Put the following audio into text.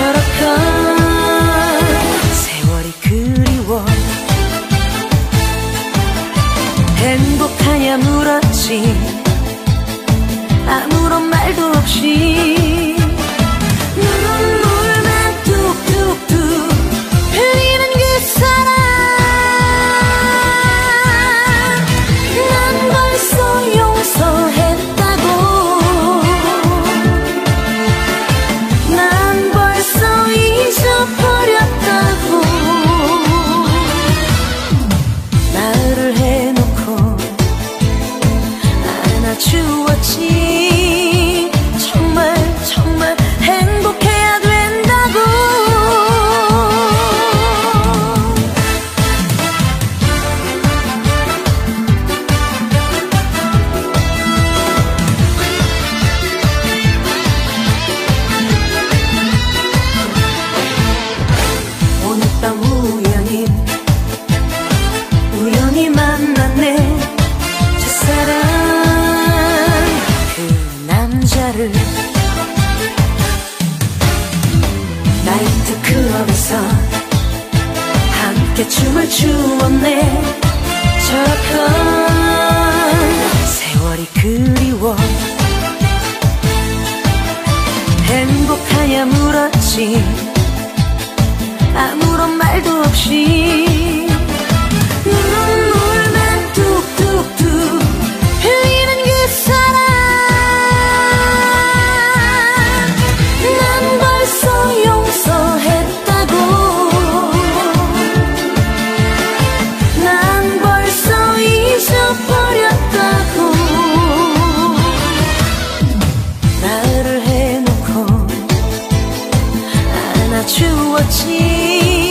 세월이 그리워. 행복하냐 물었지. 아무런 말도 없이 눈물만 뚝뚝뚝 흘리는 그 사람. 난 벌써 용서했다고. 난 벌써 잊어버렸다고. 나를 해놓고 안아주었지. 정말 정말 행복해야 된다고. 오늘 밤 우연히 만났네. 첫사랑 그 남자를. 나이트클럽에서 함께 춤을 추었네. 저런 세월이 그리워. 행복하냐 물었지. 아무런 말도 없이 눈물만 뚝뚝뚝 흘리는 그 사람. 난 벌써 용서했다고. 난 벌써 잊어버렸다고. 나를 해놓고 안아주었지.